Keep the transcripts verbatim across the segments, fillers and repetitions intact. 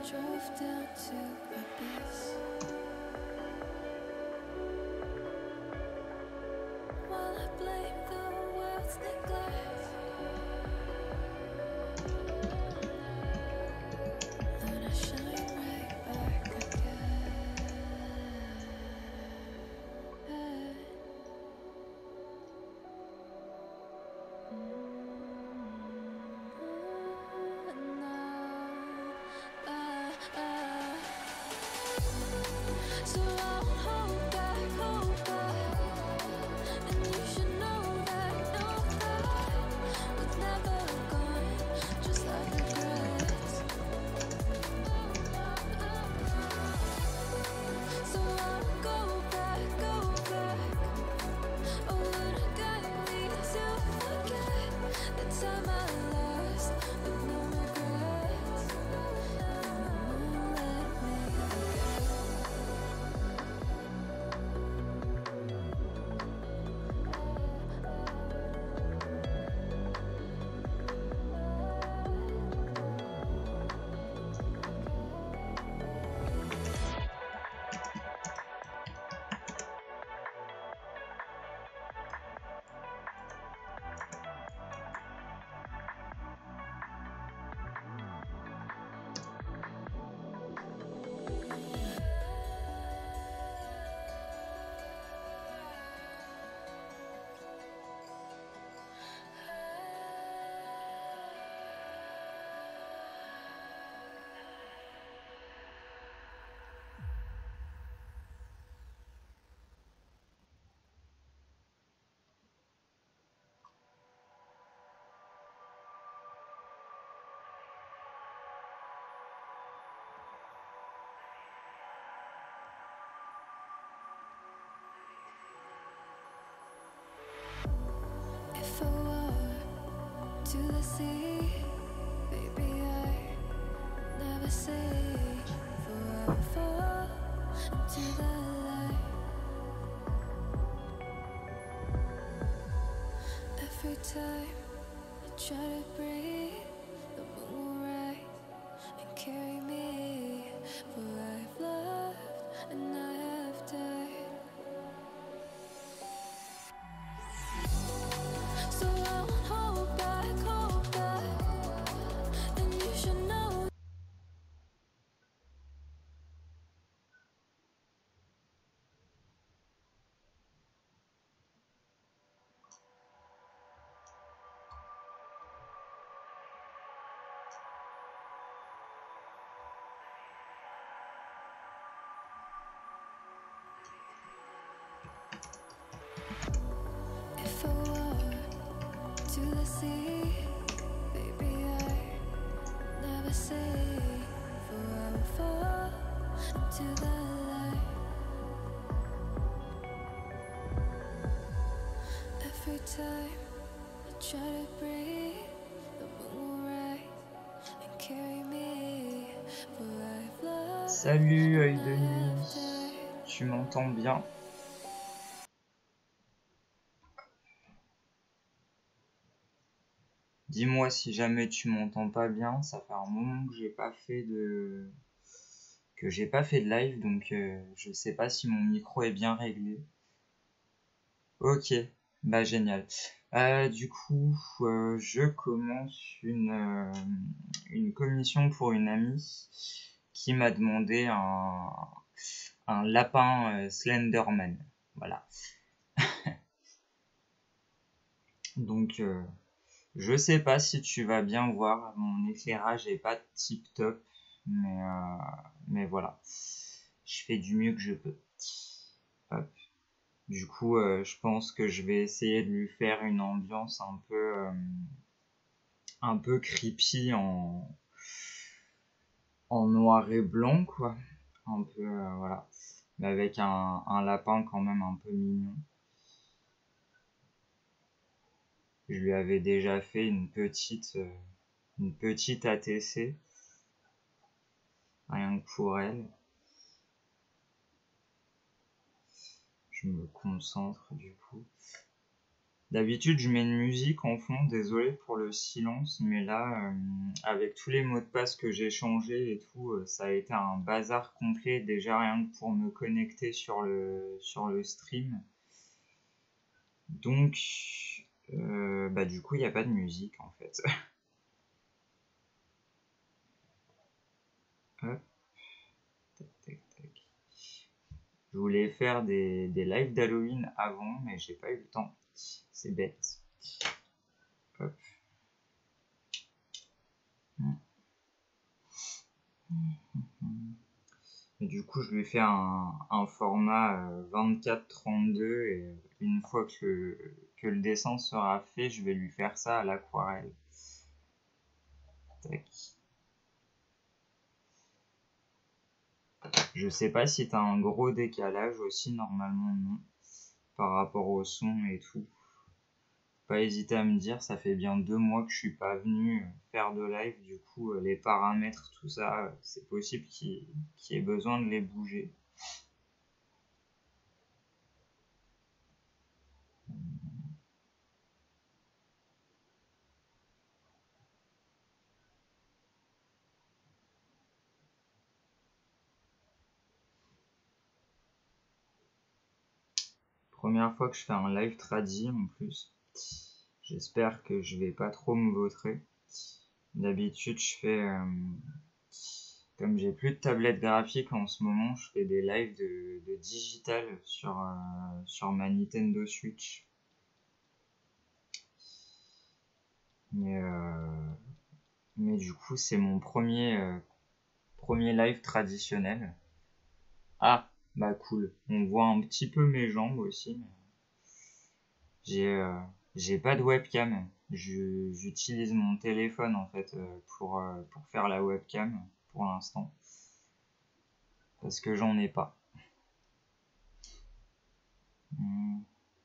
drove down to my base. While I blame the world's neglect, then I shine right back again. So I won't hold back, hold back. And you should know that, know that what's never gone, just like regrets. So I won't go back, go back. Oh, when I got me to forget the time I lost with no regrets. Won't let me forget. If I were to the sea, baby, I never say for I would fall into the light. Every time I try to breathe, the moon will rise and carry me. For I've loved and I have died. So I won't hold back, hold back. And you should know. If I were to the sea, baby, I never say for I would fall into the light. Every time I try to breathe, the moon will rise and carry me. For I've loved Salut œil and de I have nuit, died. tu m'entends bien? Dis-moi si jamais tu m'entends pas bien, ça fait un moment que j'ai pas fait de que j'ai pas fait de live, donc euh, je sais pas si mon micro est bien réglé. Ok, bah génial. Euh, du coup, euh, je commence une, euh, une commission pour une amie qui m'a demandé un, un lapin euh, Slenderman. Voilà. Donc, euh, je sais pas si tu vas bien voir, mon éclairage est pas tip top, mais, euh, mais voilà. Je fais du mieux que je peux. Hop. Du coup, euh, je pense que je vais essayer de lui faire une ambiance un peu, euh, un peu creepy en, en noir et blanc, quoi. Un peu, euh, voilà. Mais avec un, un lapin quand même un peu mignon. Je lui avais déjà fait une petite, euh, une petite A T C. Rien que pour elle. Je me concentre du coup. D'habitude, je mets une musique en fond, désolé pour le silence, mais là, euh, avec tous les mots de passe que j'ai changés et tout, euh, ça a été un bazar complet, déjà rien que pour me connecter sur le, sur le stream. Donc, euh, bah du coup, il n'y a pas de musique en fait. Hop, tac, tac, tac. Je voulais faire des, des lives d'Halloween avant, mais j'ai pas eu le temps. C'est bête. Hop. Et du coup, je lui fais un, un format euh, vingt-quatre trente-deux et une fois que, que le dessin sera fait, je vais lui faire ça à l'aquarelle. Tac. Je sais pas si t'as un gros décalage aussi, normalement non, par rapport au son et tout. Pas hésiter à me dire, ça fait bien deux mois que je suis pas venu faire de live, du coup euh, les paramètres, tout ça, euh, c'est possible qu'il qu'il y ait besoin de les bouger. Première fois que je fais un live tradi en plus. J'espère que je vais pas trop me vautrer. D'habitude, je fais... euh, comme j'ai plus de tablette graphique en ce moment, je fais des lives de, de digital sur, euh, sur ma Nintendo Switch. Mais, euh, mais du coup, c'est mon premier, euh, premier live traditionnel. Ah, bah cool. On voit un petit peu mes jambes aussi. J'ai euh, j'ai pas de webcam. Je- J'utilise mon téléphone en fait euh, pour, euh, pour faire la webcam pour l'instant. Parce que j'en ai pas. Hmm.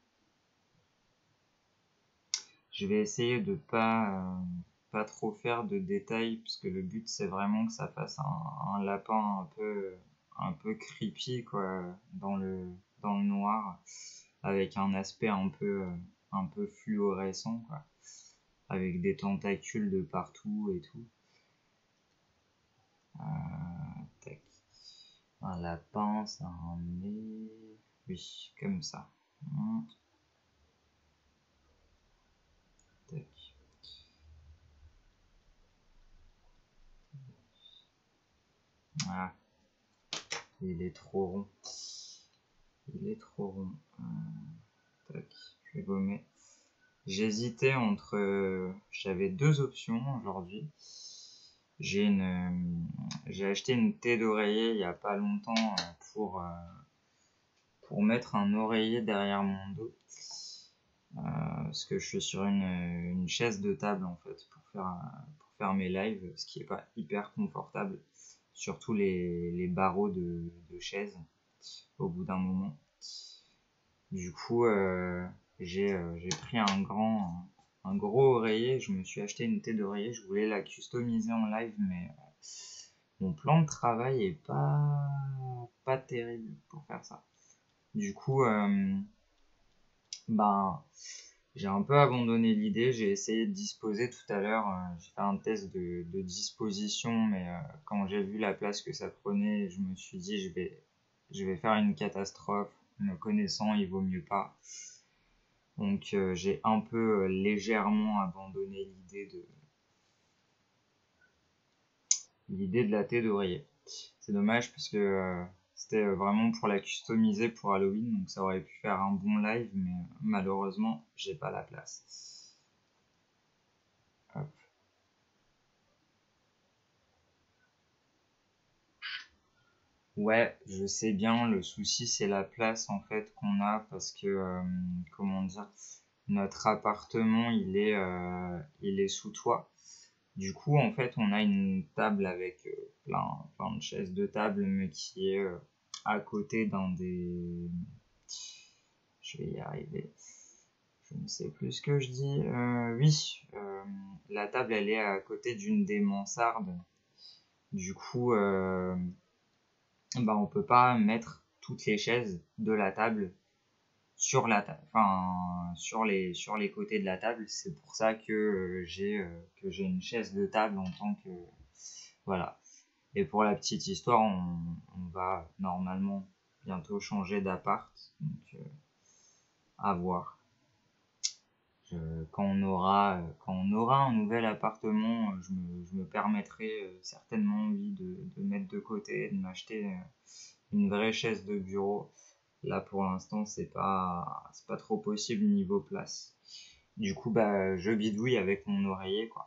Je vais essayer de pas, euh, pas trop faire de détails parce que le but c'est vraiment que ça fasse un, un lapin un peu, un peu creepy quoi, dans le, dans le noir avec un aspect un peu, euh, un peu fluorescent quoi, avec des tentacules de partout et tout. Euh, tac. Un lapin, ça a un nez. Oui, comme ça. Hum, tac. Ah, il est trop rond. Il est trop rond. Euh, tac, je vais gommer. J'hésitais entre. euh, J'avais deux options aujourd'hui. J'ai une, euh, j'ai acheté une thé d'oreiller il y a pas longtemps euh, pour, euh, pour mettre un oreiller derrière mon dos. Euh, parce que je suis sur une, une chaise de table en fait pour faire, pour faire mes lives, ce qui est pas hyper confortable, surtout les, les barreaux de, de chaise au bout d'un moment. Du coup, euh, j'ai euh, j'ai pris un grand, un gros oreiller, je me suis acheté une tête d'oreiller, je voulais la customiser en live, mais euh, mon plan de travail est pas, pas terrible pour faire ça. Du coup, euh, ben, j'ai un peu abandonné l'idée, j'ai essayé de disposer tout à l'heure, euh, j'ai fait un test de, de disposition, mais euh, quand j'ai vu la place que ça prenait, je me suis dit je vais, je vais faire une catastrophe, me connaissant, il vaut mieux pas. Donc euh, j'ai un peu euh, légèrement abandonné l'idée de l'idée de la thé d'oreiller. C'est dommage parce que euh, c'était vraiment pour la customiser pour Halloween, donc ça aurait pu faire un bon live, mais euh, malheureusement j'ai pas la place. Hop. Ouais, je sais bien, le souci c'est la place en fait qu'on a parce que euh, comment dire, notre appartement il est euh, il est sous toit. Du coup en fait on a une table avec euh, plein, plein de chaises de table mais qui est euh, à côté d'un des, je vais y arriver, je ne sais plus ce que je dis. Euh, oui, euh, la table elle est à côté d'une des mansardes. Du coup euh, bah, on peut pas mettre toutes les chaises de la table sur la table, enfin sur les sur les côtés de la table. C'est pour ça que euh, j'ai euh, que j'ai une chaise de table en tant que voilà. Et pour la petite histoire, on, on va normalement bientôt changer d'appart, donc euh, à voir. Je- quand on aura euh, quand on aura un nouvel appartement, je me, je me permettrai euh, certainement oui de, de mettre de côté, de m'acheter euh, une vraie chaise de bureau. Là pour l'instant c'est pas c'est pas trop possible niveau place. Du coup bah je bidouille avec mon oreiller quoi.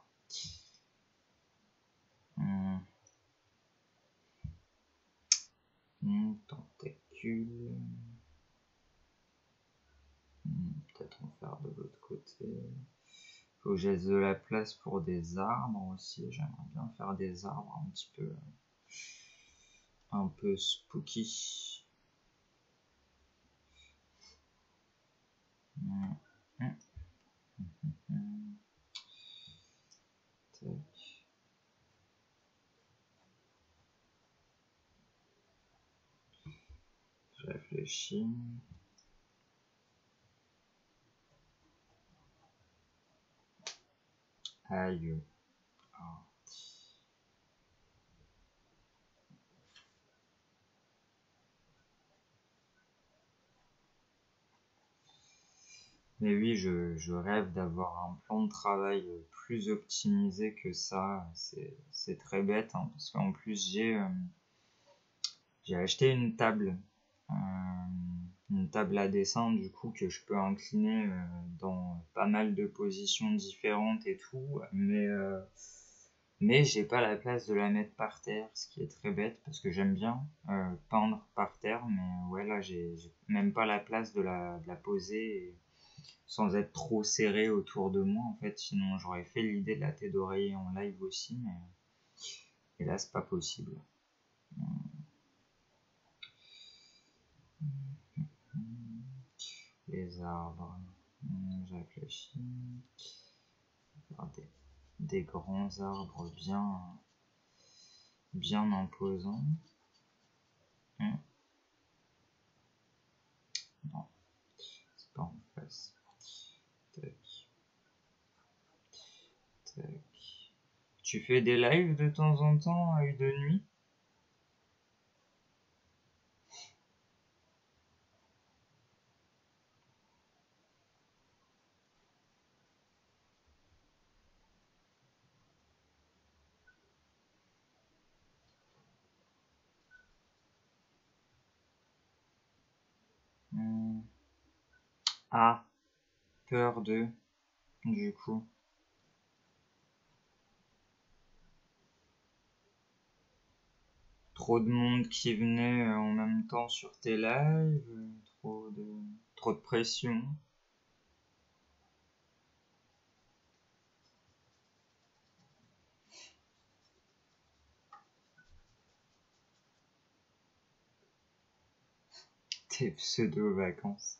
Hum, hum, tentacule. Hum, peut-être en faire de l'autre côté. Faut que j'ai de la place pour des arbres aussi. J'aimerais bien faire des arbres un petit peu un peu spooky. Hum, hum, hum. Tac. Je réfléchis. Aïe. Ah. Mais oui, je, je rêve d'avoir un plan de travail plus optimisé que ça. C'est, c'est très bête, hein, parce qu'en plus j'ai euh, j'ai acheté une table, euh, une table à dessin du coup que je peux incliner euh, dans pas mal de positions différentes et tout, mais euh, mais j'ai pas la place de la mettre par terre, ce qui est très bête parce que j'aime bien euh, peindre par terre, mais ouais là j'ai j'ai même pas la place de la, de la poser. Et sans être trop serré autour de moi en fait, sinon j'aurais fait l'idée de la tête d'oreiller en live aussi, mais et là c'est pas possible. Les arbres, hum, je réfléchis. Des, des grands arbres bien bien imposants. Hum, non, c'est pas en face. Tac, tac. Tu fais des lives de temps en temps à de nuit? Hum. Ah, peur de, du coup. Trop de monde qui venait euh, en même temps sur tes lives, euh, trop de, trop de pression. Tes pseudo-vacances.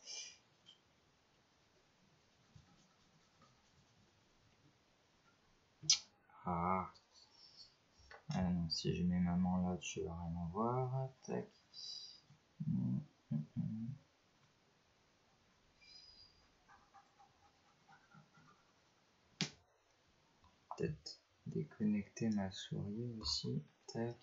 Ah. Ah non, si je mets maman là, tu vas rien voir. Tac. Hum, hum, hum. Peut-être déconnecter ma souris aussi. Tac.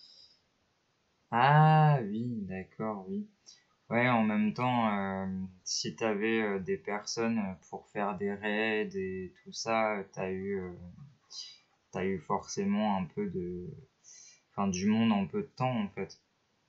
Ah oui, d'accord, oui. Ouais, en même temps, euh, si t'avais euh, des personnes euh, pour faire des raids et tout ça, t'as eu, euh, t'as eu forcément un peu de, enfin, du monde en peu de temps en fait.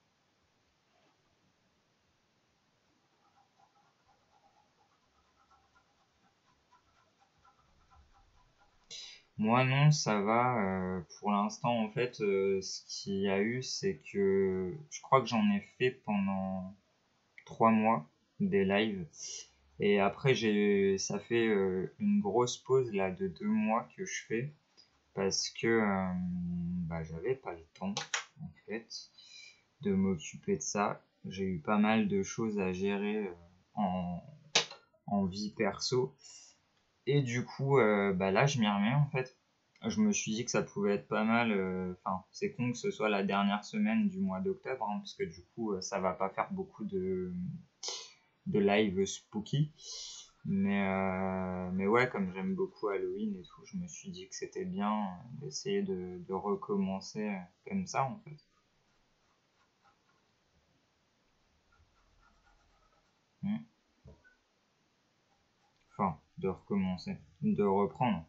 Moi non, ça va. Euh, pour l'instant, en fait, euh, ce qu'il y a eu, c'est que je crois que j'en ai fait pendant trois mois des lives. Et après, j'ai, ça fait euh, une grosse pause là de deux mois que je fais parce que euh, bah, j'avais pas le temps en fait de m'occuper de ça. J'ai eu pas mal de choses à gérer euh, en, en vie perso. Et du coup, euh, bah là, je m'y remets en fait. Je me suis dit que ça pouvait être pas mal. euh, Enfin, c'est con que ce soit la dernière semaine du mois d'octobre, hein, parce que du coup, euh, ça va pas faire beaucoup de, de live spooky. Mais, euh, mais ouais, comme j'aime beaucoup Halloween et tout, je me suis dit que c'était bien d'essayer de, de recommencer comme ça en fait. Hmm. Enfin, de recommencer, de reprendre.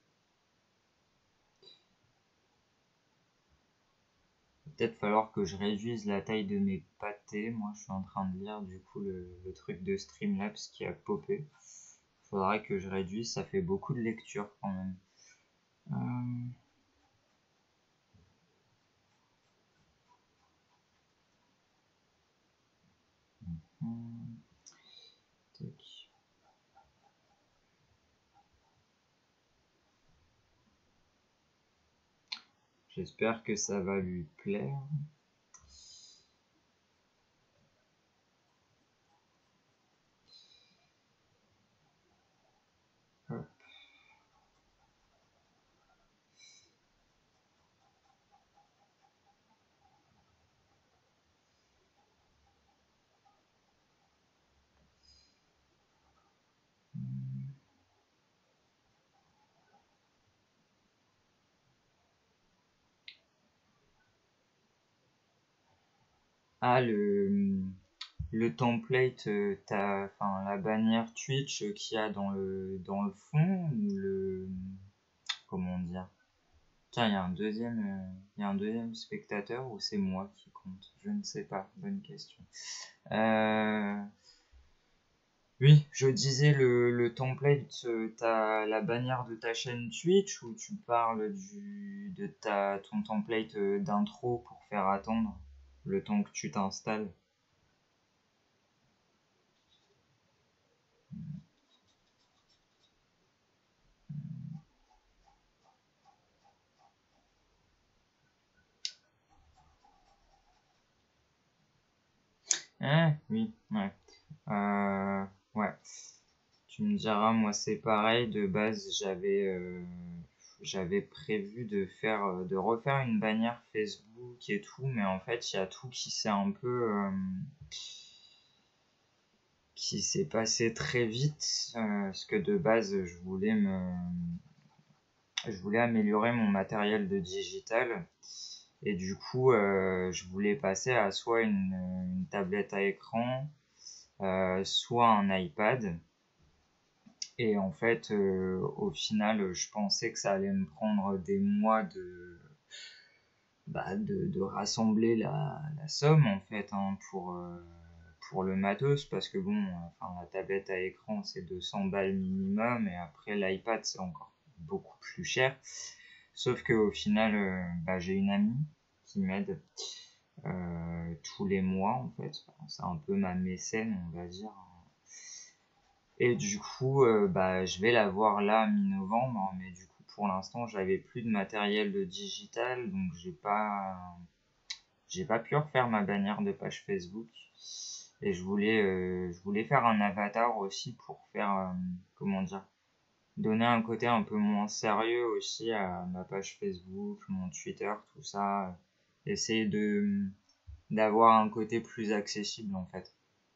Peut-être falloir que je réduise la taille de mes pâtés. Moi, je suis en train de lire du coup le, le truc de Streamlabs qui a popé. Faudrait que je réduise, ça fait beaucoup de lecture quand même. Euh... Hmm. Tac. J'espère que ça va lui plaire. Hop. Ah, le, le template, euh, t'as, enfin, la bannière Twitch euh, qu'il y a dans le, dans le fond, ou le, comment dire? Tiens, il y a un deuxième, euh, il y a un deuxième spectateur ou c'est moi qui compte? Je ne sais pas, bonne question. Euh, oui, je disais le, le template, euh, t'as la bannière de ta chaîne Twitch où tu parles du, de ta, ton template euh, d'intro pour faire attendre le temps que tu t'installes. Ah, oui, ouais. Euh, ouais. Tu me diras, moi c'est pareil, de base j'avais euh, j'avais prévu de faire euh, de refaire une bannière Facebook et tout, mais en fait il y a tout qui s'est un peu euh, qui s'est passé très vite, euh, parce que de base je voulais me je voulais améliorer mon matériel de digital et du coup euh, je voulais passer à soit une, une tablette à écran, euh, soit un iPad. Et en fait, euh, au final, je pensais que ça allait me prendre des mois de, bah, de, de rassembler la, la somme en fait hein, pour, euh, pour le matos parce que bon, enfin, la tablette à écran c'est deux cents balles minimum et après l'iPad c'est encore beaucoup plus cher. Sauf qu'au final, euh, bah, j'ai une amie qui m'aide euh, tous les mois en fait. Enfin, c'est un peu ma mécène, on va dire. Et du coup, euh, bah, je vais la voir là mi-novembre, mais du coup, pour l'instant, j'avais plus de matériel de digital, donc j'ai pas, j'ai pas pu refaire ma bannière de page Facebook. Et je voulais, euh, je voulais faire un avatar aussi pour faire, euh, comment dire, donner un côté un peu moins sérieux aussi à ma page Facebook, mon Twitter, tout ça. Essayer de, d'avoir un côté plus accessible en fait.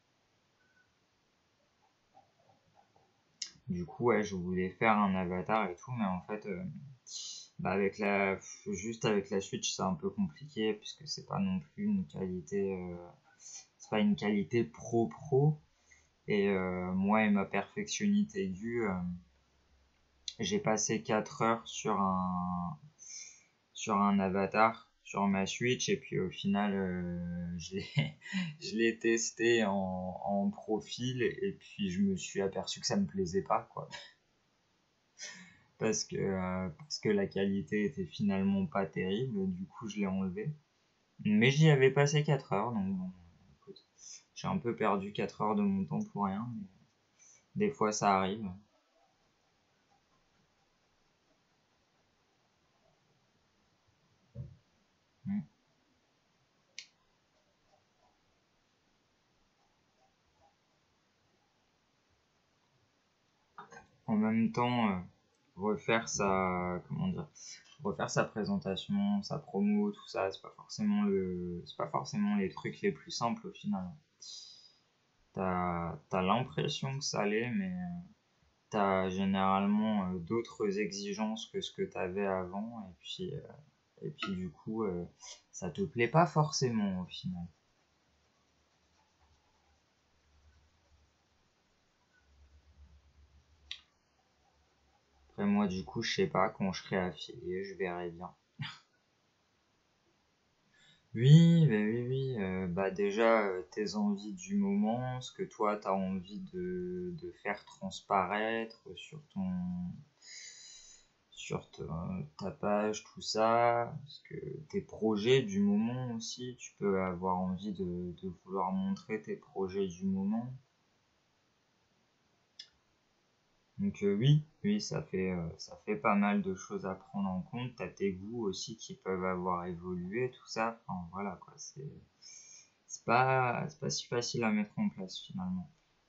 Du coup, ouais, je voulais faire un avatar et tout, mais en fait, euh, bah avec la, juste avec la Switch, c'est un peu compliqué puisque c'est pas non plus une qualité, euh, c'est pas une qualité pro pro. Et euh, moi et ma perfectionnité aiguë, euh, j'ai passé quatre heures sur un, sur un avatar sur ma Switch et puis au final, euh, je l'ai, je l'ai testé en, en profil et puis je me suis aperçu que ça me plaisait pas, quoi. Parce que, euh, parce que la qualité était finalement pas terrible, du coup je l'ai enlevé. Mais j'y avais passé quatre heures, donc bon, écoute, j'ai un peu perdu quatre heures de mon temps pour rien, mais des fois ça arrive. Mm. En même temps, euh, refaire sa, comment dire, refaire sa présentation, sa promo, tout ça, c'est pas forcément le, c'est pas forcément les trucs les plus simples au final. T'as, t'as l'impression que ça l'est, mais euh, t'as généralement euh, d'autres exigences que ce que t'avais avant, et puis, euh, et puis du coup, euh, ça te plaît pas forcément au final. Après moi, du coup, je sais pas, quand je serai affilié, je verrai bien. Oui, bah oui, oui. Euh, bah déjà, euh, tes envies du moment, ce que toi, tu as envie de, de faire transparaître sur ton, sur ta, ta page, tout ça. Parce que tes projets du moment aussi, tu peux avoir envie de, de vouloir montrer tes projets du moment. Donc euh, oui, oui, ça fait, euh, ça fait pas mal de choses à prendre en compte. T'as tes goûts aussi qui peuvent avoir évolué, tout ça. Enfin voilà quoi, c'est c'est pas, c'est pas si facile à mettre en place finalement.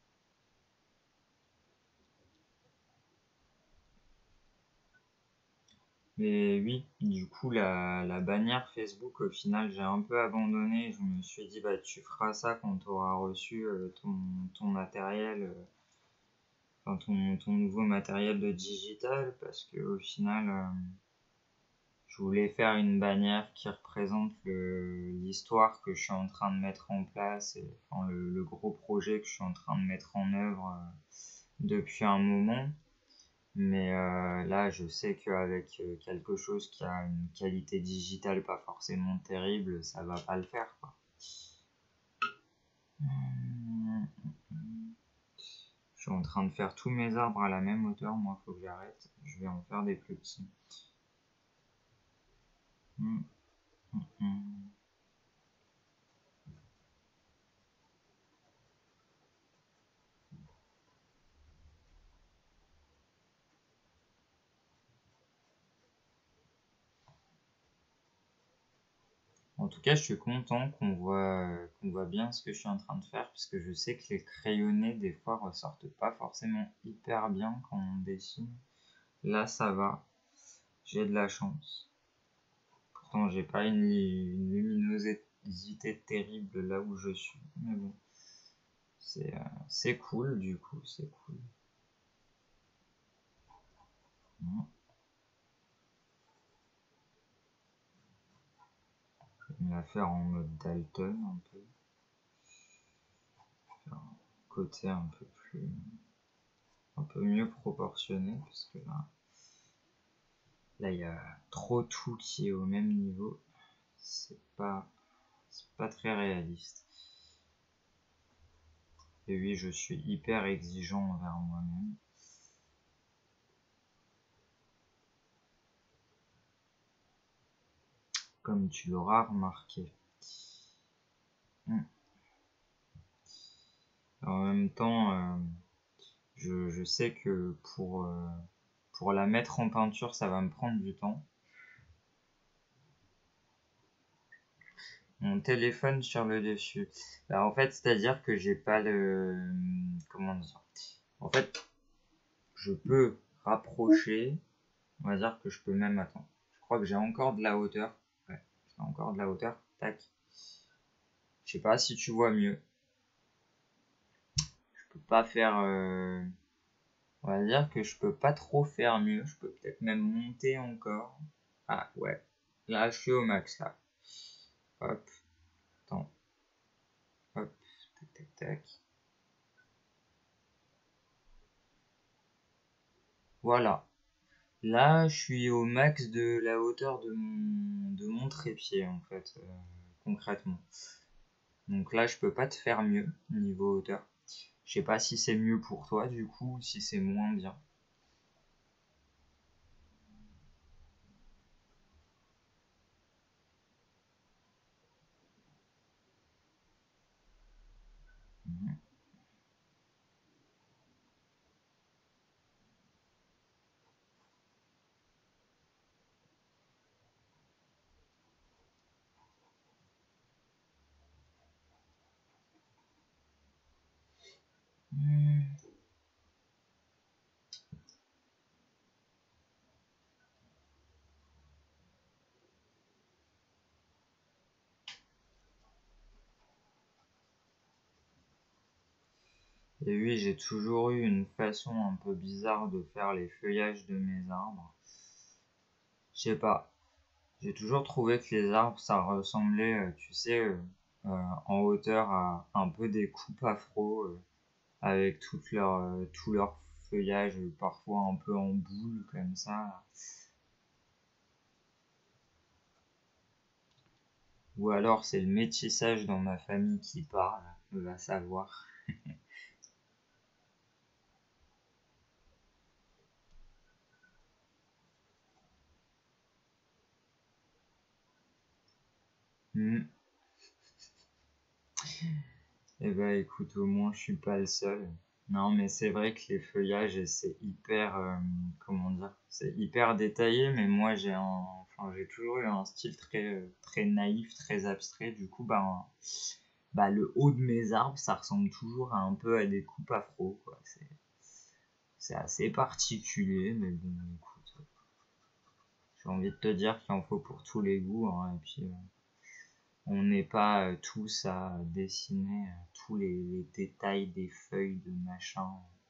Mais oui, du coup la, la bannière Facebook au final j'ai un peu abandonné. Je me suis dit bah tu feras ça quand tu auras reçu euh, ton, ton matériel, euh, enfin ton, ton nouveau matériel de digital parce que au final euh, je voulais faire une bannière qui représente le- l'histoire que je suis en train de mettre en place et enfin, le, le gros projet que je suis en train de mettre en œuvre euh, depuis un moment. Mais euh, là, je sais qu'avec euh, quelque chose qui a une qualité digitale pas forcément terrible, ça va pas le faire, quoi. Je suis en train de faire tous mes arbres à la même hauteur, moi, faut que j'arrête. Je vais en faire des plus petits. Hum, hum, hum. En tout cas, je suis content qu'on voit, qu'on voit bien ce que je suis en train de faire, puisque je sais que les crayonnés, des fois, ressortent pas forcément hyper bien quand on dessine. Là, ça va. J'ai de la chance. Pourtant, j'ai pas une, une luminosité terrible là où je suis. Mais bon, c'est euh, c'est cool du coup, c'est cool. Mmh. On va faire en mode Dalton un peu. Faire un côté un peu plus, un peu mieux proportionné parce que là, là il y a trop tout qui est au même niveau. C'est pas, c'est pas très réaliste. Et oui, je suis hyper exigeant envers moi-même. Comme tu l'auras remarqué. Mmh. En même temps, euh, je, je sais que pour, euh, pour la mettre en peinture, ça va me prendre du temps. Mon téléphone sur le dessus. Bah, en fait, c'est-à-dire que j'ai pas le... Comment dire? En fait, je peux rapprocher. On va dire que je peux même... Attends. Je crois que j'ai encore de la hauteur. Ouais, j'ai encore de la hauteur. Tac. Je sais pas si tu vois mieux. Je peux pas faire... euh, On va dire que je peux pas trop faire mieux. Je peux peut-être même monter encore. Ah ouais. Là, je suis au max là. Hop. Attends. Hop. Tac, tac, tac. Voilà. Là, je suis au max de la hauteur de mon, de mon trépied, en fait, euh, concrètement. Donc là, je peux pas te faire mieux niveau hauteur. Je sais pas si c'est mieux pour toi, du coup, ou si c'est moins bien. Mhm. Hmm. Et oui, j'ai toujours eu une façon un peu bizarre de faire les feuillages de mes arbres. Je sais pas. J'ai toujours trouvé que les arbres, ça ressemblait, euh, tu sais, euh, euh, en hauteur à un peu des coupes afro, euh, avec toute leur, euh, tout leur feuillage, euh, parfois un peu en boule, comme ça. Ou alors c'est le métissage dans ma famille qui parle, va savoir. Hmm. Eh ben écoute, au moins je suis pas le seul. Non, mais c'est vrai que les feuillages, c'est hyper, euh, comment dire, c'est hyper détaillé, mais moi j'ai un, enfin j'ai toujours eu un style très, euh, très naïf, très abstrait. Du coup, bah, bah le haut de mes arbres, ça ressemble toujours à un peu à des coupes afro, quoi. C'est, c'est assez particulier, mais bon, écoute, j'ai envie de te dire qu'il en faut pour tous les goûts, hein, et puis. euh, On n'est pas euh, tous à dessiner euh, tous les, les détails des feuilles de machin,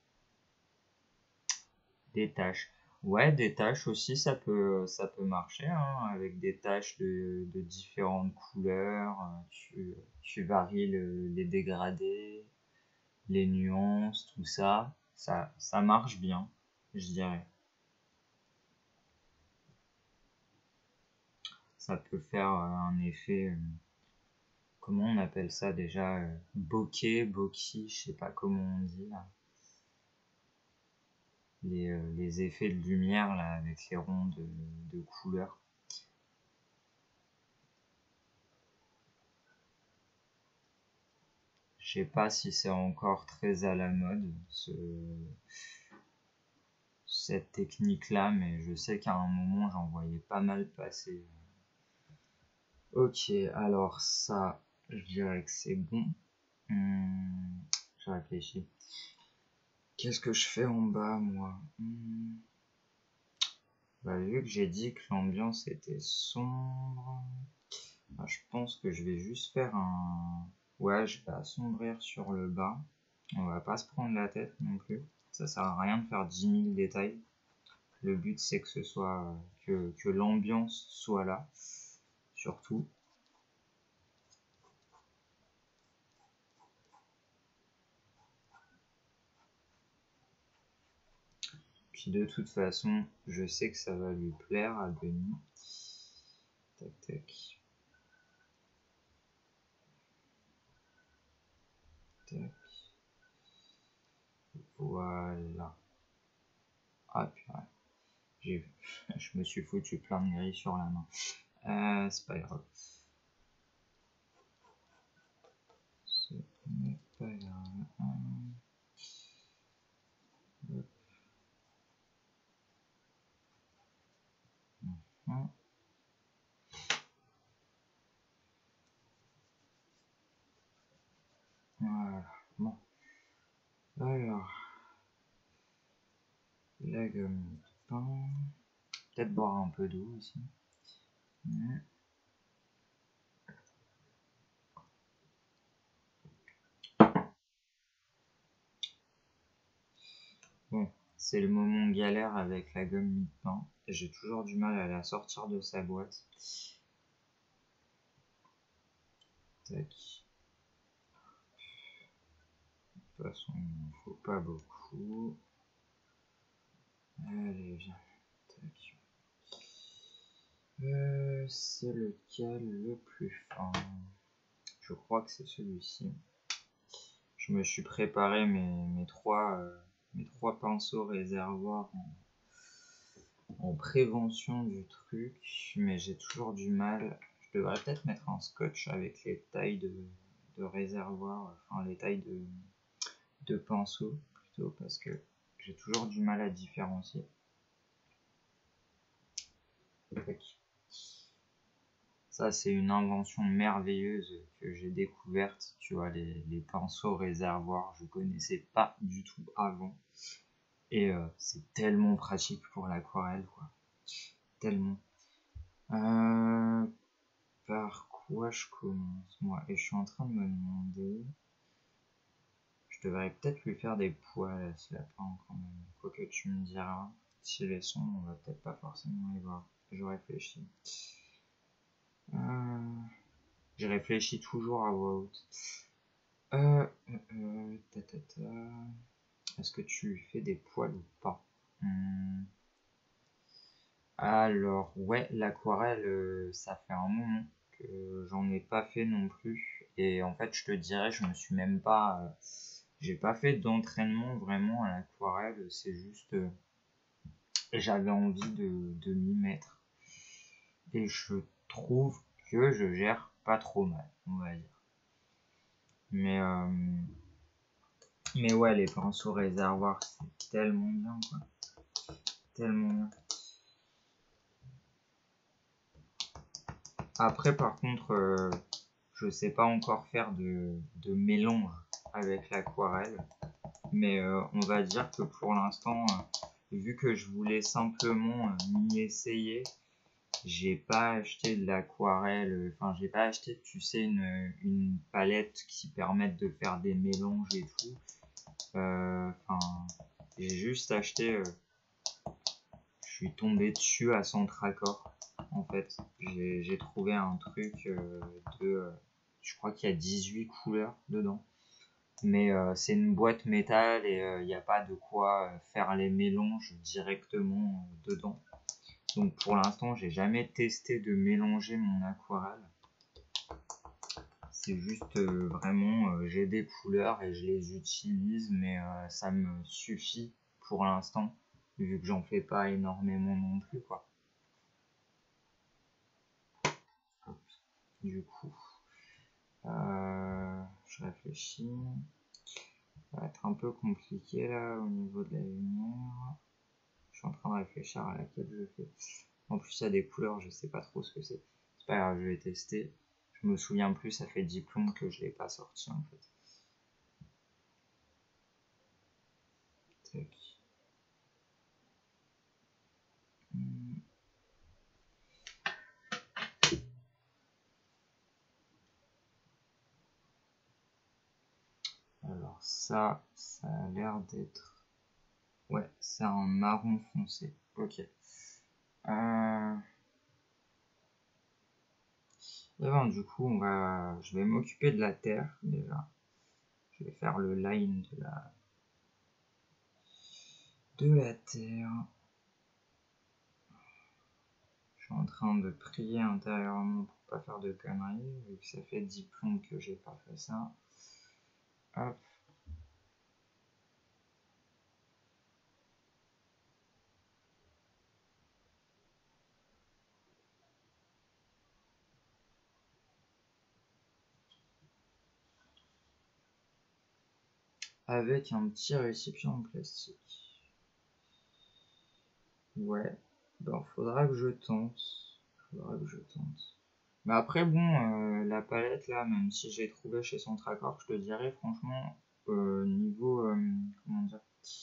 des taches. Ouais, des taches aussi, ça peut, ça peut marcher, hein, avec des taches de, de différentes couleurs. euh, Tu, tu varies le- les dégradés, les nuances, tout ça. Ça, ça marche bien, je dirais. Ça peut faire euh, un effet, euh, comment on appelle ça déjà, euh, bokeh, bokeh, je sais pas comment on dit là. Les, euh, les effets de lumière là avec les ronds de, de couleurs. Je sais pas si c'est encore très à la mode ce, cette technique là, mais je sais qu'à un moment j'en voyais pas mal passer. Ok, alors ça, je dirais que c'est bon. Hmm, je réfléchis. Qu'est-ce que je fais en bas moi? Hmm, bah, vu que j'ai dit que l'ambiance était sombre, bah, je pense que je vais juste faire un. Ouais, je vais assombrir sur le bas. On va pas se prendre la tête non plus. Ça sert à rien de faire dix mille détails. Le but c'est que ce soit que, que l'ambiance soit là, surtout. Puis de toute façon, je sais que ça va lui plaire à Denis. Tac tac. Tac. Voilà. Ah purée. J'ai- je me suis foutu plein de gris sur la main. Euh, c'est pas grave. Ce n'est pas grave. Hum, hop, hum. Voilà. Bon. Alors, la gomme de pain. Peut-être boire un peu d'eau aussi. Hum. Bon, c'est le moment galère avec la gomme mie de pain. J'ai toujours du mal à la sortir de sa boîte. Tac. De toute façon, il ne faut pas beaucoup. Allez, viens. Tac. Euh, c'est lequel le plus fin? Je crois que c'est celui-ci. Je me suis préparé mes, mes, trois, euh, mes trois pinceaux réservoirs en, en prévention du truc, mais j'ai toujours du mal. Je devrais peut-être mettre un scotch avec les tailles de, de réservoir, enfin les tailles de, de pinceaux plutôt, parce que j'ai toujours du mal à différencier. Tac. Ça, c'est une invention merveilleuse que j'ai découverte. Tu vois, les, les pinceaux réservoirs, je connaissais pas du tout avant. Et euh, c'est tellement pratique pour l'aquarelle, quoi. Tellement. Euh, par quoi je commence, moi? Et je suis en train de me demander. Je Je devrais peut-être lui faire des poils à ce lapin quand même. Quoi que tu me diras. Si les sons, on va peut-être pas forcément les voir. Je réfléchis. Euh... Je réfléchis toujours à voix haute. Euh, euh, euh, ta, ta, ta. Est-ce que tu fais des poils ou pas? Hum. Alors, ouais, l'aquarelle, euh, ça fait un moment que j'en ai pas fait non plus. Et en fait, je te dirais, je me suis même pas. Euh, j'ai pas fait d'entraînement vraiment à l'aquarelle. C'est juste. Euh, j'avais envie de, de m'y mettre. Et je trouve que je gère pas trop mal, on va dire. Mais, euh, mais ouais, les pinceaux réservoirs, c'est tellement bien, quoi. Tellement bien. Après, par contre, euh, je sais pas encore faire de, de mélange avec l'aquarelle. Mais euh, on va dire que pour l'instant, euh, vu que je voulais simplement euh, m'y essayer, j'ai pas acheté de l'aquarelle. Enfin, j'ai pas acheté, tu sais, une, une palette qui permette de faire des mélanges et tout. Euh, Enfin, j'ai juste acheté. Euh, je suis tombé dessus à Centracor. En fait, j'ai trouvé un truc euh, de. Euh, je crois qu'il y a dix-huit couleurs dedans. Mais euh, c'est une boîte métal et il euh, n'y a pas de quoi faire les mélanges directement euh, dedans. Donc pour l'instant, j'ai jamais testé de mélanger mon aquarelle. C'est juste euh, vraiment, euh, j'ai des couleurs et je les utilise, mais euh, ça me suffit pour l'instant, vu que j'en fais pas énormément non plus, quoi. Du coup, euh, je réfléchis. Ça va être un peu compliqué là au niveau de la lumière. Je suis en train de réfléchir à laquelle je fais. En plus, il y a des couleurs, je sais pas trop ce que c'est. C'est pas grave, je vais tester. Je me souviens plus, ça fait dix plombes que je l'ai pas sorti en fait. Tac. Hmm. Alors ça, ça a l'air d'être... Ouais, c'est un marron foncé. Ok. Euh... Et ben, du coup, on va... je vais m'occuper de la terre déjà. Je vais faire le line de la... de la terre. Je suis en train de prier intérieurement pour pas faire de conneries, vu que ça fait dix plombes que j'ai pas fait ça. Hop. Avec un petit récipient en plastique. Ouais. Ben, faudra que je tente. Faudra que je tente. Mais après, bon, euh, la palette là, même si j'ai trouvé chez Centracor, je te dirais franchement, euh, niveau, euh, comment dire,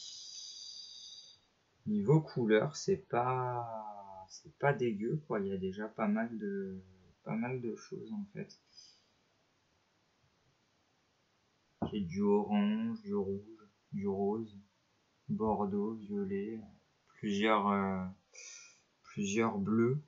niveau couleur, c'est pas, c'est pas dégueu quoi. Il y a déjà pas mal de, pas mal de choses en fait. J'ai du orange, du rouge, du rose, bordeaux, violet, plusieurs, euh, plusieurs bleus.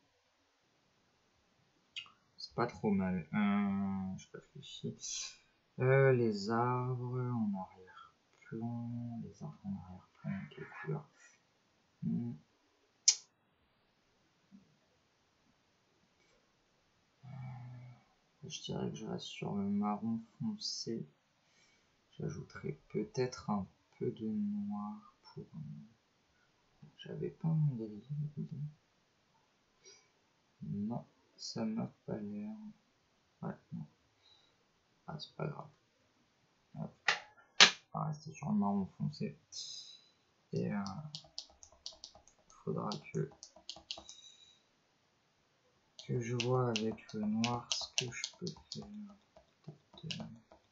C'est pas trop mal. Euh, je réfléchis. Euh, les arbres en arrière-plan. Les arbres en arrière-plan, quelle couleur? hmm. Je dirais que je reste sur le marron foncé. J'ajouterai peut-être un peu de noir pour... J'avais pas mon gris. Non, ça m'a pas l'air. Ouais, non. Ah, c'est pas grave. Hop. On va rester sur le marron foncé. Et euh, faudra que que je vois avec le noir ce que je peux faire.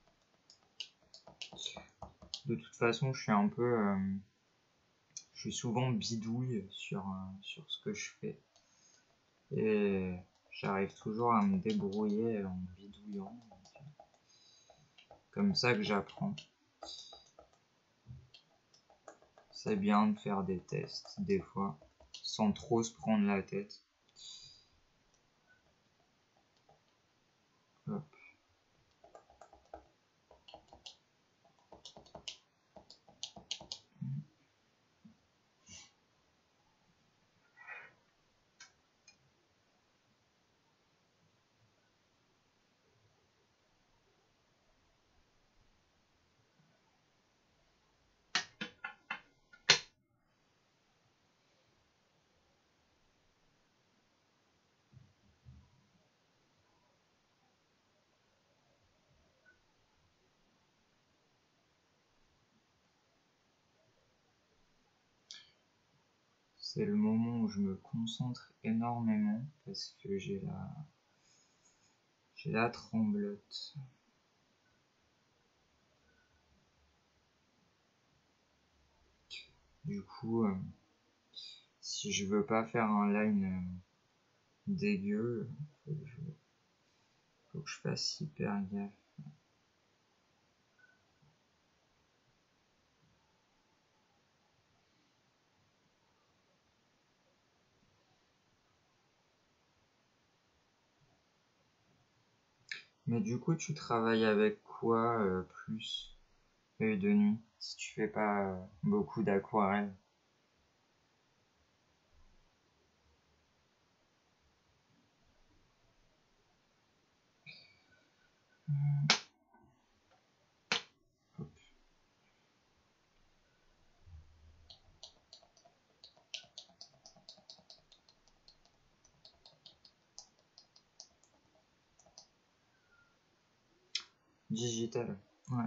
De toute façon, je suis un peu, euh, je suis souvent bidouille sur euh, sur ce que je fais et j'arrive toujours à me débrouiller en bidouillant. Comme ça que j'apprends. C'est bien de faire des tests des fois, sans trop se prendre la tête. Hop. C'est le moment où je me concentre énormément parce que j'ai la j'ai la tremblote. Du coup, euh, si je veux pas faire un line euh, dégueu, faut que, je, faut que je fasse hyper gaffe. Mais du coup, tu travailles avec quoi euh, plus œil de nuit si tu fais pas euh, beaucoup d'aquarelle? Digital, ouais.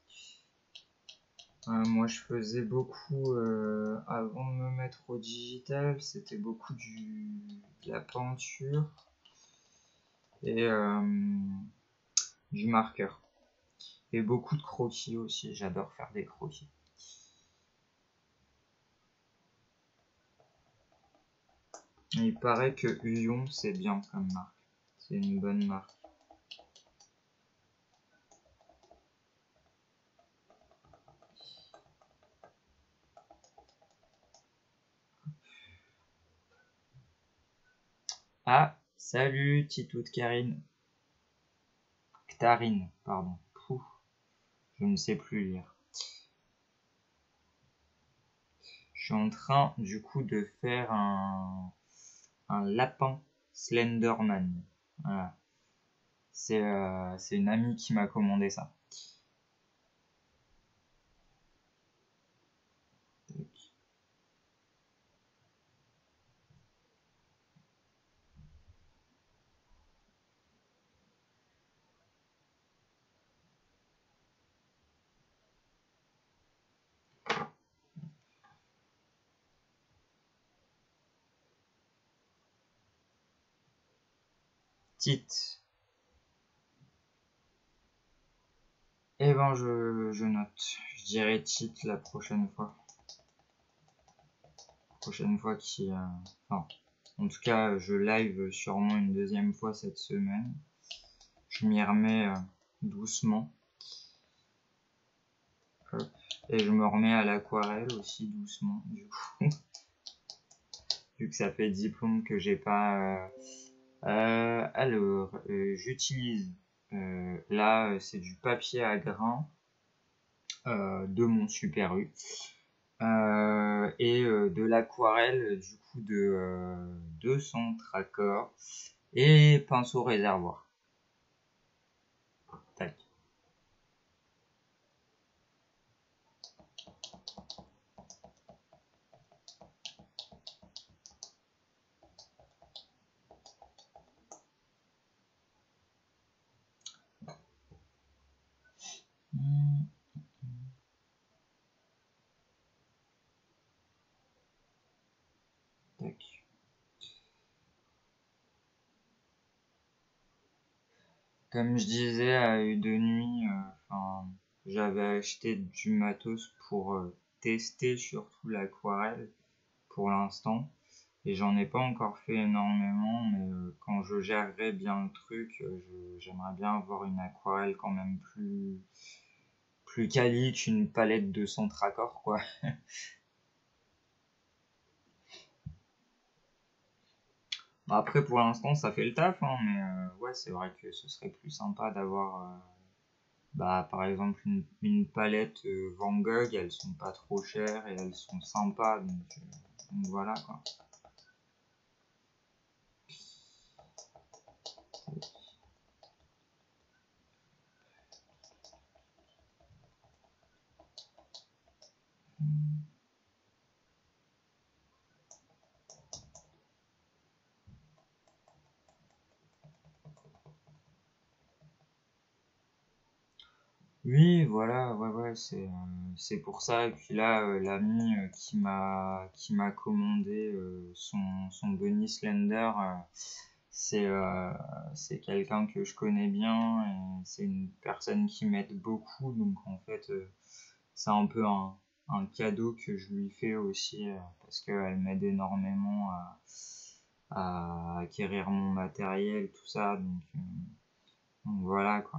Euh, moi, je faisais beaucoup, euh, avant de me mettre au digital, c'était beaucoup du, de la peinture et euh, du marqueur. Et beaucoup de croquis aussi, j'adore faire des croquis. Et il paraît que Uyon, c'est bien comme marque. C'est une bonne marque. Ah, salut, Titoute Karine. Ktarine, pardon. Pouf, je ne sais plus lire. Je suis en train, du coup, de faire un, un lapin Slenderman. Voilà. C'est euh, c'est une amie qui m'a commandé ça. Tite. Eh ben, je, je note. Je dirai Tite la prochaine fois. Prochaine fois qui... Euh, enfin, en tout cas, je live sûrement une deuxième fois cette semaine. Je m'y remets euh, doucement. Hop. Et je me remets à l'aquarelle aussi doucement, du coup. Vu que ça fait diplôme que j'ai pas... Euh, euh, alors, euh, j'utilise... Euh, là, c'est du papier à grains euh, de mon Super U. Euh, et euh, de l'aquarelle du coup de euh, deux cents Tracor et pinceau réservoir. Tac. Mmh. Tac. Comme je disais à eu de nuit, euh, j'avais acheté du matos pour euh, tester surtout l'aquarelle pour l'instant. Et j'en ai pas encore fait énormément, mais euh, quand je gérerai bien le truc, euh, j'aimerais bien avoir une aquarelle quand même plus plus quali qu'une palette de cent Tracor, quoi. Après, pour l'instant, ça fait le taf, hein, mais euh, ouais, c'est vrai que ce serait plus sympa d'avoir, euh, bah, par exemple, une, une palette euh, Van Gogh. Elles sont pas trop chères et elles sont sympas, donc, euh, donc voilà quoi. Oui, voilà, ouais, ouais, c'est euh, c'est pour ça. Et puis là, euh, l'ami euh, qui m'a qui m'a commandé euh, son son Bunny Slender, euh, c'est euh, c'est quelqu'un que je connais bien et c'est une personne qui m'aide beaucoup. Donc en fait, euh, c'est un peu un un cadeau que je lui fais aussi euh, parce qu'elle m'aide énormément à à acquérir mon matériel, tout ça. Donc, euh, donc voilà quoi.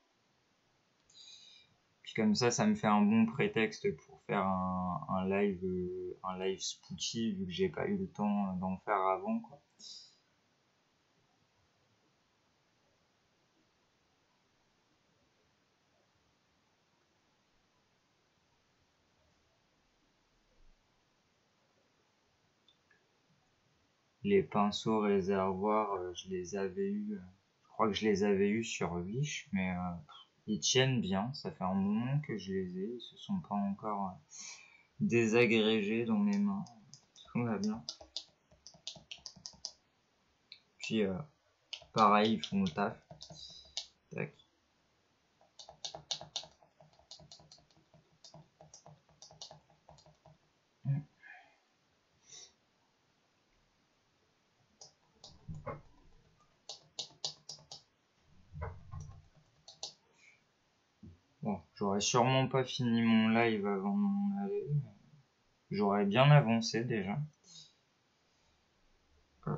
Puis comme ça, ça me fait un bon prétexte pour faire un, un live, euh, un live spooky vu que j'ai pas eu le temps d'en faire avant, quoi. Les pinceaux réservoirs, euh, je les avais eu, je crois que je les avais eu sur Wish, mais euh, ils tiennent bien. Ça fait un moment que je les ai, ils se sont pas encore euh, désagrégés dans mes mains. Tout va bien. Puis euh, pareil, ils font le taf. Tac. Bon, j'aurais sûrement pas fini mon live avant de m'en aller, mais j'aurais bien avancé déjà. Hop.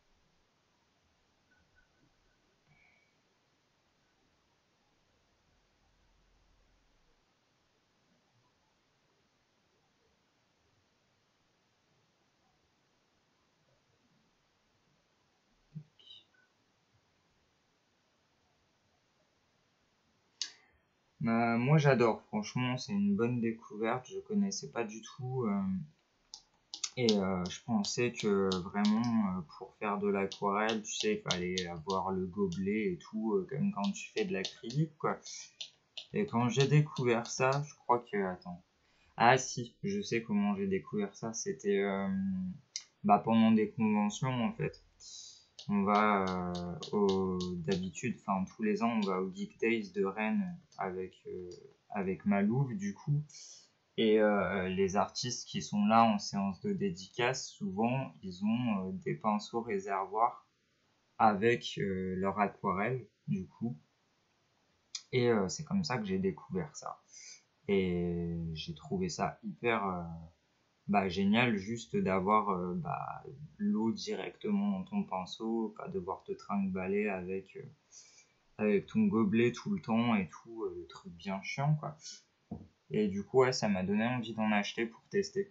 Bah, moi j'adore, franchement c'est une bonne découverte, je connaissais pas du tout euh, et euh, je pensais que vraiment euh, pour faire de l'aquarelle, tu sais, il fallait avoir le gobelet et tout, euh, comme quand tu fais de l'acrylique quoi. Et quand j'ai découvert ça, je crois que... Attends. Ah si, je sais comment j'ai découvert ça, c'était euh, bah, pendant des conventions en fait. On va euh, au, d'habitude, enfin tous les ans, on va au Geek Days de Rennes avec, euh, avec Malouf du coup. Et euh, les artistes qui sont là en séance de dédicace, souvent, ils ont euh, des pinceaux réservoirs avec euh, leur aquarelle, du coup. Et euh, c'est comme ça que j'ai découvert ça. Et j'ai trouvé ça hyper euh, bah, génial juste d'avoir euh, bah, l'eau directement dans ton pinceau, pas devoir te trimballer avec, euh, avec ton gobelet tout le temps et tout, euh, le truc bien chiant quoi. Et du coup, ouais, ça m'a donné envie d'en acheter pour tester.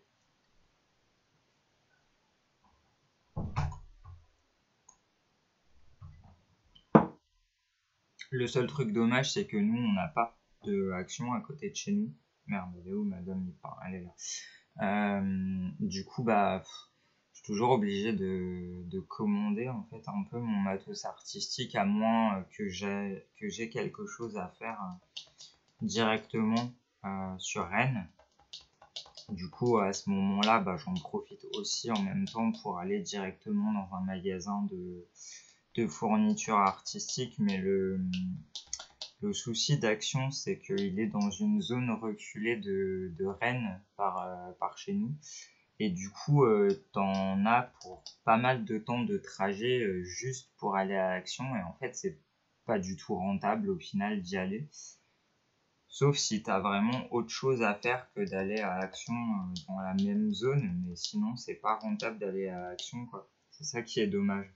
Le seul truc dommage, c'est que nous, on n'a pas de action à côté de chez nous. Merde, elle est où, madame? Elle est là. Euh, du coup, bah, je suis toujours obligé de, de commander en fait un peu mon matos artistique, à moins que j'ai que j'ai quelque chose à faire directement euh, sur Rennes. Du coup, à ce moment-là, bah, j'en profite aussi en même temps pour aller directement dans un magasin de, de fournitures artistiques. Mais le, le souci d'Action, c'est qu'il est dans une zone reculée de, de Rennes par, euh, par chez nous. Et du coup, euh, t'en as pour pas mal de temps de trajet euh, juste pour aller à Action. Et en fait, c'est pas du tout rentable au final d'y aller. Sauf si t'as vraiment autre chose à faire que d'aller à Action euh, dans la même zone. Mais sinon, c'est pas rentable d'aller à Action, quoi. C'est ça qui est dommage.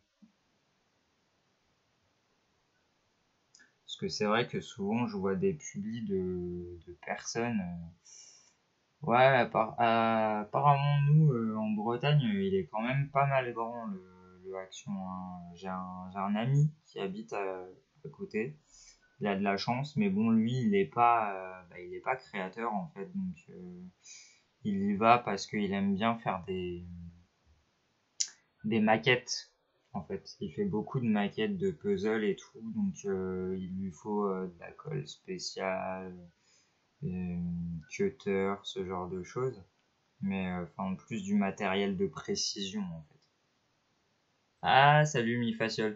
Parce que c'est vrai que souvent, je vois des publis de, de personnes. euh, Ouais, appar- euh, apparemment, nous, euh, en Bretagne, euh, il est quand même pas mal grand le, le de Action, hein. J'ai un, j'ai un ami qui habite à, à côté. Il a de la chance, mais bon, lui, il est pas, euh, bah, il est pas créateur en fait, donc euh, il y va parce qu'il aime bien faire des, des maquettes. En fait, il fait beaucoup de maquettes de puzzles et tout, donc euh, il lui faut euh, de la colle spéciale, euh, cutter, ce genre de choses. Mais euh, enfin, plus du matériel de précision en fait. Ah, salut Mifaciol.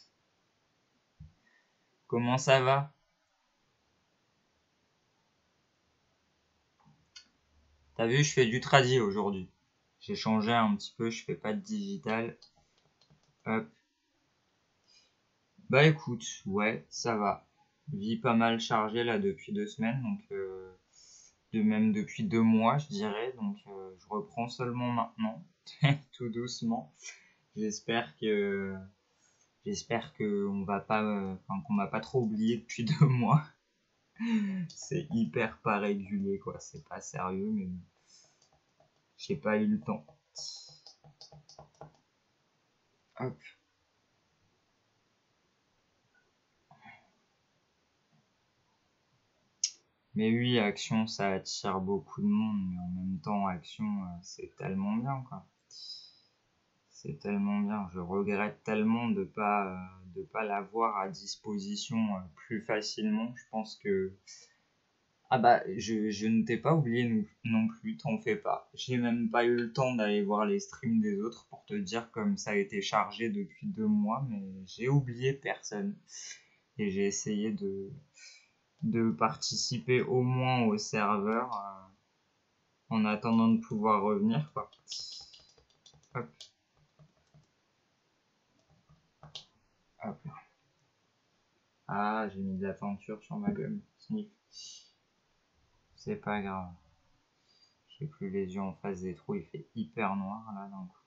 Comment ça va? T'as vu, je fais du tradi aujourd'hui. J'ai changé un petit peu, je fais pas de digital. Hop. Bah écoute, ouais, ça va. Vie pas mal chargée là depuis deux semaines, donc euh, de même depuis deux mois, je dirais. Donc euh, je reprends seulement maintenant, tout doucement. J'espère que j'espère que on va pas, euh, enfin qu'on m'a pas trop oublié depuis deux mois. C'est hyper pas régulier quoi, c'est pas sérieux, mais bon, j'ai pas eu le temps. Hop. Mais oui, Action, ça attire beaucoup de monde, mais en même temps, Action, euh, c'est tellement bien, quoi. C'est tellement bien. Je regrette tellement de pas, euh, de pas l'avoir à disposition euh, plus facilement. Je pense que... Ah bah, je, je ne t'ai pas oublié non, non plus, t'en fais pas. J'ai même pas eu le temps d'aller voir les streams des autres pour te dire comme ça a été chargé depuis deux mois, mais j'ai oublié personne. Et j'ai essayé de, de participer au moins au serveur euh, en attendant de pouvoir revenir quoi. Hop, hop. Ah, j'ai mis de la peinture sur ma gomme. Sniff. C'est pas grave. J'ai plus les yeux en face des trous, il fait hyper noir là d'un coup.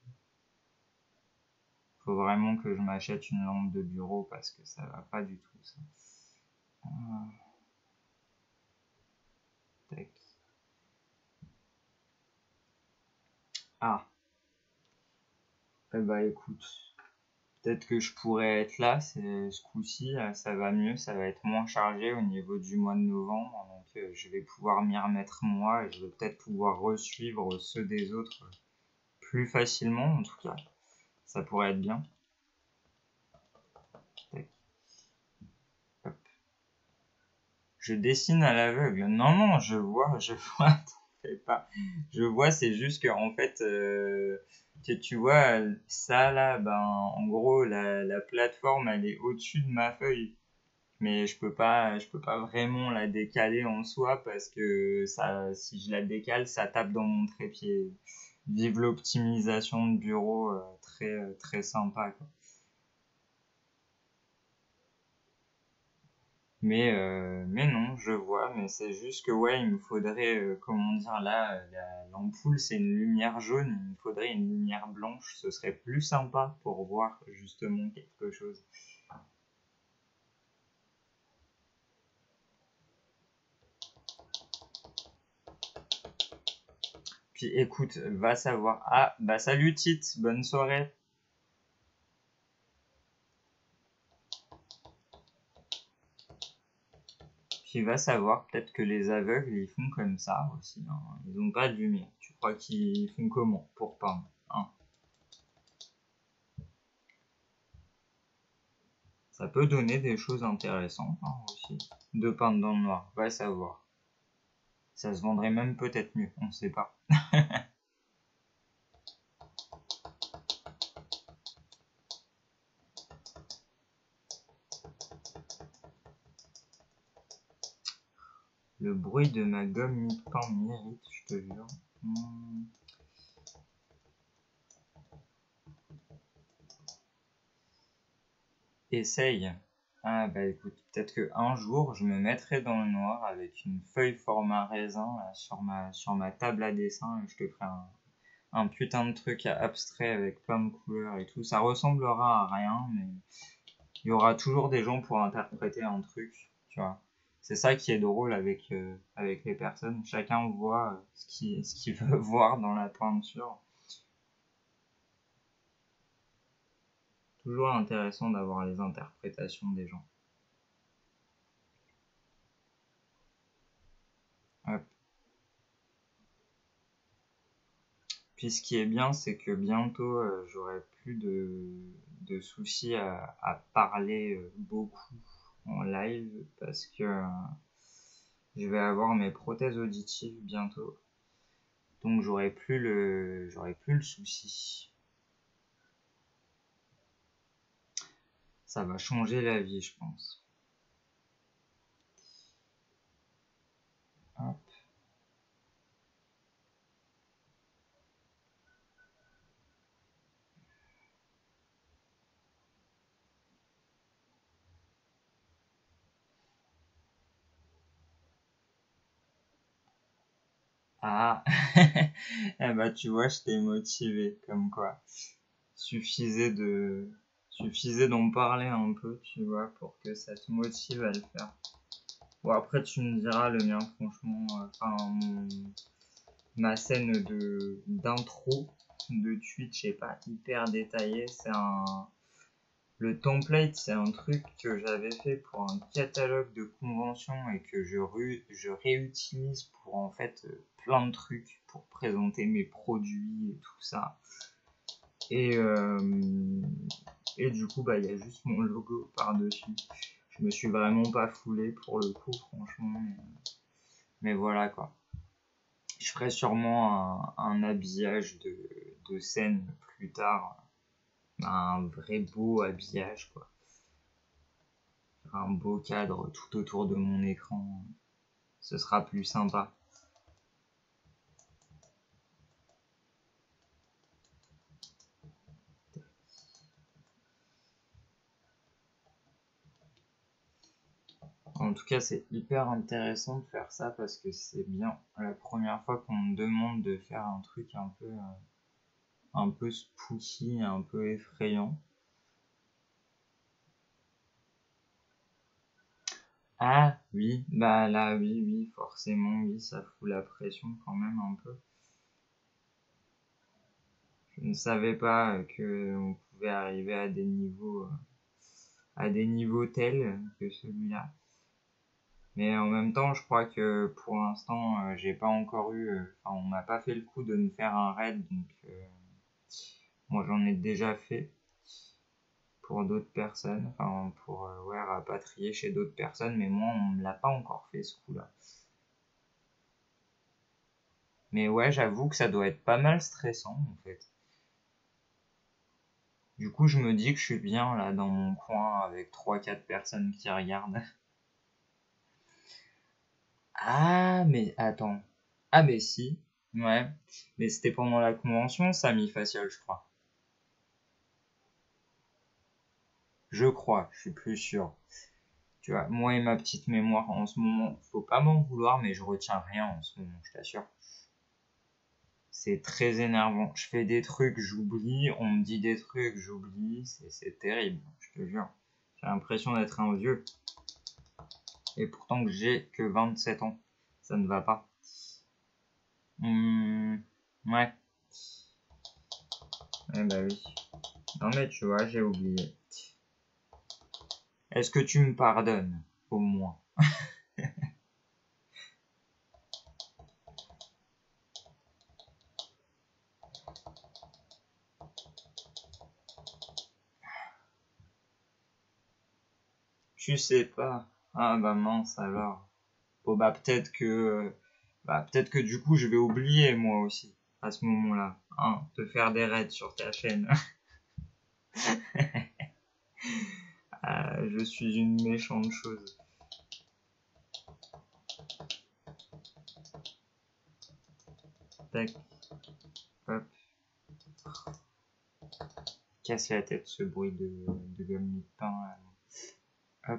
Faut vraiment que je m'achète une lampe de bureau parce que ça va pas du tout ça. Ah, tac. Ah, eh bah écoute, peut-être que je pourrais être là, c'est ce coup-ci, ça va mieux, ça va être moins chargé au niveau du mois de novembre, donc euh, je vais pouvoir m'y remettre moi et je vais peut-être pouvoir resuivre ceux des autres plus facilement en tout cas. Ça pourrait être bien. Tac. Hop. Je dessine à l'aveugle. Non, non, je vois, je vois, t'en fais pas. Je vois, c'est juste que en fait, euh, que tu vois, ça là, ben, en gros, la, la plateforme, elle est au-dessus de ma feuille. Mais je peux pas, je peux pas vraiment la décaler en soi parce que ça, si je la décale, ça tape dans mon trépied. Vive l'optimisation de bureau, euh, très, très sympa, quoi. Mais, euh, mais non, je vois, mais c'est juste que ouais, il me faudrait, euh, comment dire, là, euh, la- l'ampoule c'est une lumière jaune, il me faudrait une lumière blanche, ce serait plus sympa pour voir justement quelque chose. Puis écoute, va savoir. Ah, bah salut Tite, bonne soirée. Puis va savoir, peut-être que les aveugles ils font comme ça aussi, hein. Ils ont pas de lumière. Tu crois qu'ils font comment pour peindre, hein? Ça peut donner des choses intéressantes hein, aussi. De peindre dans le noir, va savoir. Ça se vendrait même peut-être mieux, on ne sait pas. Le bruit de ma gomme mi-pain m'irrite, je te jure. Hmm. Essaye. Ah bah écoute, peut-être que un jour je me mettrai dans le noir avec une feuille format raisin là, sur ma sur ma table à dessin et je te ferai un, un putain de truc abstrait avec plein de couleurs et tout. Ça ressemblera à rien, mais il y aura toujours des gens pour interpréter un truc, tu vois. C'est ça qui est drôle avec, euh, avec les personnes. Chacun voit euh, ce qu'il ce qu'il veut voir dans la peinture. Toujours intéressant d'avoir les interprétations des gens. Hop. Puis ce qui est bien, c'est que bientôt, euh, j'aurai plus de, de soucis à, à parler euh, beaucoup en live parce que euh, je vais avoir mes prothèses auditives bientôt. Donc j'aurai plus le j'aurai plus le souci. Ça va changer la vie, je pense. Hop. Ah, eh bah tu vois, je t'ai motivé, comme quoi. Suffisait de suffisait d'en parler un peu, tu vois, pour que ça te motive à le faire. Bon, après, tu me diras, le mien, franchement, euh, enfin, mon- ma scène de d'intro de Twitch est pas hyper détaillée. C'est un, le template, c'est un truc que j'avais fait pour un catalogue de conventions et que je, ru- je réutilise pour en fait euh, plein de trucs pour présenter mes produits et tout ça. Et, euh, et du coup, bah, il y a juste mon logo par-dessus. Je me suis vraiment pas foulé pour le coup, franchement. Mais, mais voilà quoi. Je ferai sûrement un, un habillage de, de scène plus tard. Un vrai beau habillage quoi. Un beau cadre tout autour de mon écran. Ce sera plus sympa. En tout cas, c'est hyper intéressant de faire ça parce que c'est bien la première fois qu'on me demande de faire un truc un peu, euh, un peu spooky, un peu effrayant. Ah oui, bah là oui, oui, forcément, oui, ça fout la pression quand même un peu. Je ne savais pas euh, que on pouvait arriver à des niveaux, euh, à des niveaux tels que celui-là. Mais en même temps, je crois que pour l'instant, euh, j'ai pas encore eu, euh, enfin, on m'a pas fait le coup de me faire un raid, donc euh, moi j'en ai déjà fait pour d'autres personnes, enfin pour euh, ouais, rapatrier chez d'autres personnes, mais moi on me l'a pas encore fait ce coup-là. Mais ouais, j'avoue que ça doit être pas mal stressant en fait. Du coup, je me dis que je suis bien là dans mon coin avec trois quatre personnes qui regardent. Ah, mais attends. Ah, mais si. Ouais. Mais c'était pendant la convention, Samy Facial, je crois. Je crois, je suis plus sûr. Tu vois, moi et ma petite mémoire en ce moment, faut pas m'en vouloir, mais je retiens rien en ce moment, je t'assure. C'est très énervant. Je fais des trucs, j'oublie, on me dit des trucs, j'oublie, c'est c'est terrible, je te jure. J'ai l'impression d'être un vieux. Et pourtant que j'ai que vingt-sept ans. Ça ne va pas. Hmm, ouais. Eh bah oui. Non mais tu vois, j'ai oublié. Est-ce que tu me pardonnes, au moins? Tu sais pas. Ah bah mince alors. Bon bah peut-être que bah peut-être que du coup je vais oublier moi aussi à ce moment-là, hein, de faire des raids sur ta chaîne. Ah, je suis une méchante chose. Tac, hop. Casse la tête ce bruit de, de gomme de pain. Là. Hop,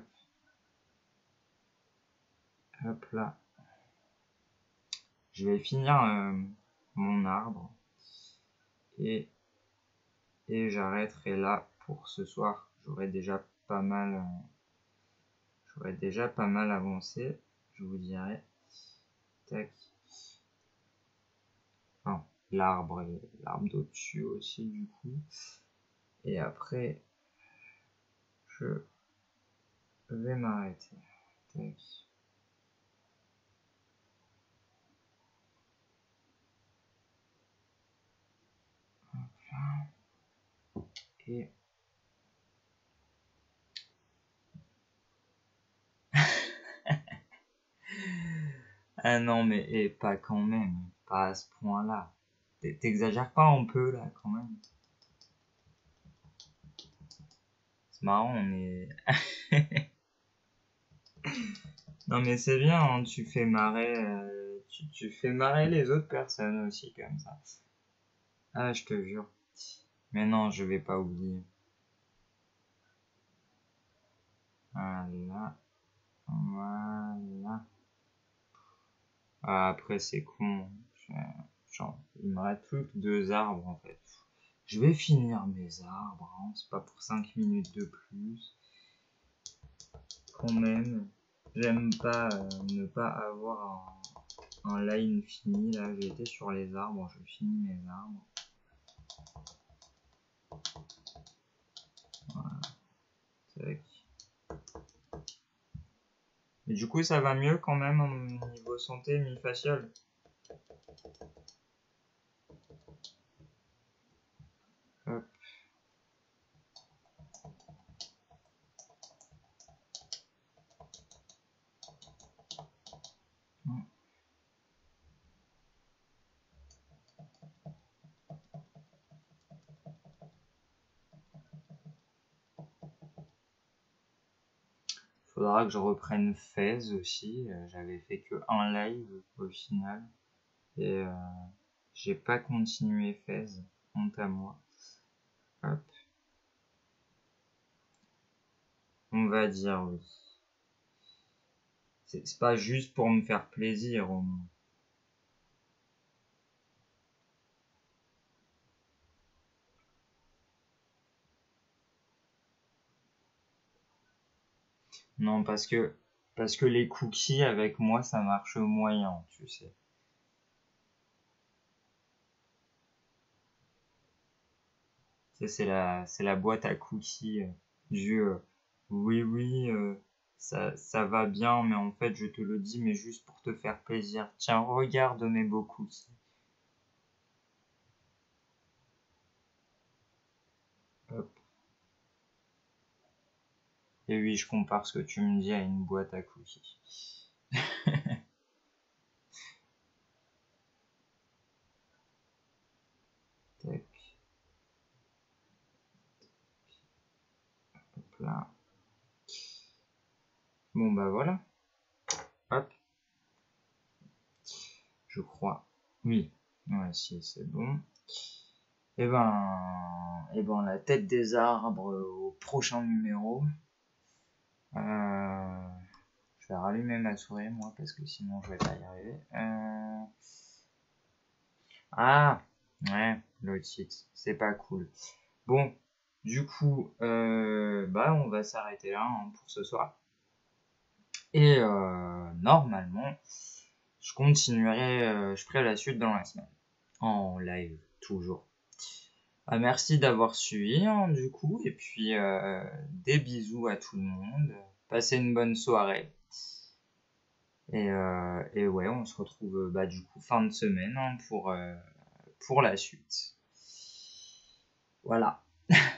hop là. Je vais finir euh, mon arbre et, et j'arrêterai là pour ce soir. J'aurai déjà pas mal, euh, j'aurai déjà pas mal avancé. Je vous dirai. Tac. Enfin, l'arbre et l'arbre d'au-dessus aussi du coup. Et après, Je vais m'arrêter. Tac. Hop là. Et ah non, mais et pas quand même, pas à ce point-là. T'exagères pas un peu là quand même. C'est marrant, on est. Non mais c'est bien, hein, tu fais marrer, euh, tu, tu fais marrer les autres personnes aussi comme ça. Ah, je te jure. Mais non, je vais pas oublier. Voilà, voilà. Ah, après c'est con. Je- genre, il me reste plus que deux arbres en fait. Je vais finir mes arbres, hein, c'est pas pour cinq minutes de plus. Quand même, j'aime pas euh, ne pas avoir un, un line fini. Là, j'ai été sur les arbres, je finis mes arbres. Voilà. Tac. Mais du coup, ça va mieux quand même au niveau santé mi-facial. Hop. Faudra que je reprenne Fez aussi. Euh, J'avais fait que un live au final. Et euh, j'ai pas continué Fez. Honte à moi. Hop. On va dire oui. C'est pas juste pour me faire plaisir au moins. Non, parce que parce que les cookies avec moi ça marche moyen, tu sais. Tu sais, c'est la c'est la boîte à cookies euh, du euh, oui oui euh, ça ça va bien, mais en fait je te le dis mais juste pour te faire plaisir. Tiens, regarde mes beaux cookies. Hop. Et oui, je compare ce que tu me dis à une boîte à cookies. Tac, hop là. Bon bah voilà. Hop, je crois. Oui. Ouais, si, c'est bon. Et ben, et ben la tête des arbres au prochain numéro. Euh, je vais rallumer ma souris moi parce que sinon je vais pas y arriver. Euh, Ah, ouais, le titre, c'est pas cool. Bon, du coup, euh, bah on va s'arrêter là hein, pour ce soir. Et euh, normalement, je continuerai, euh, je ferai la suite dans la semaine. En live, toujours. Ah, merci d'avoir suivi, hein, du coup, et puis euh, des bisous à tout le monde. Passez une bonne soirée. Et, euh, et ouais, on se retrouve bah, du coup fin de semaine hein, pour, euh, pour la suite. Voilà.